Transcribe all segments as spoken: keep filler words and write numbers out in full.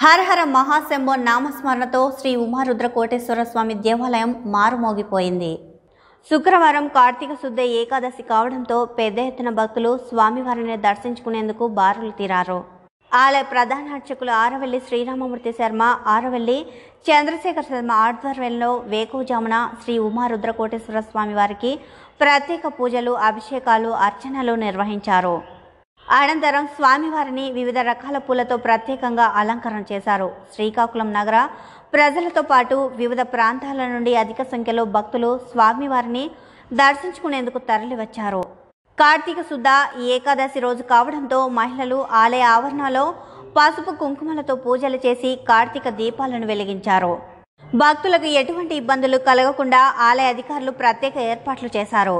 హర హర మహాశంభో నామస్మరణతో శ్రీ ఉమారుద్ర కోటేశ్వర స్వామి దేవాలయం మారుమోగిపోయింది. శుక్రవారం కార్తీక శుద్ధ ఏకాదశి కావడంతో పెద్ద ఎత్తున భక్తులు స్వామివారిని దర్శించుకునేందుకు బారులు తీరారు. ఆలయ ప్రధాన అర్చకులు ఆరవెల్లి శ్రీరామమూర్తి శర్మ, ఆరవెల్లి చంద్రశేఖర్ శర్మ ఆధ్వర్యంలో వేకువజామున శ్రీ ఉమారుద్ర కోటేశ్వర స్వామి వారికి ప్రత్యేక పూజలు, అభిషేకాలు, అర్చనలు నిర్వహించారు. అనంతరం స్వామివారిని వివిధ రకాల పూలతో ప్రత్యేకంగా అలంకరణ చేశారు. శ్రీకాకుళం నగర ప్రజలతో పాటు వివిధ ప్రాంతాల నుండి అధిక సంఖ్యలో భక్తులు స్వామివారిని దర్శించుకునేందుకు తరలివచ్చారు. కార్తీక శుద్ధ ఏకాదశి రోజు కావడంతో మహిళలు ఆలయ ఆవరణలో పసుపు కుంకుమలతో పూజలు చేసి కార్తీక దీపాలను వెలిగించారు. భక్తులకు ఎటువంటి ఇబ్బందులు కలగకుండా ఆలయ అధికారులు ప్రత్యేక ఏర్పాట్లు చేశారు.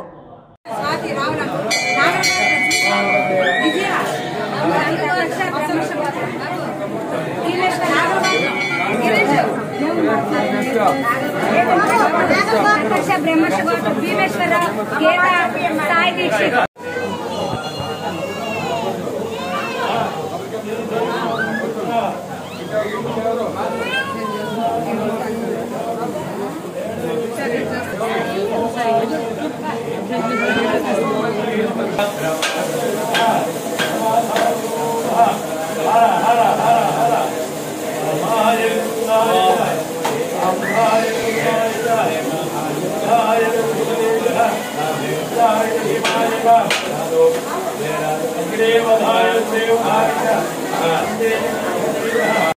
బ్రహ్మేశ్వర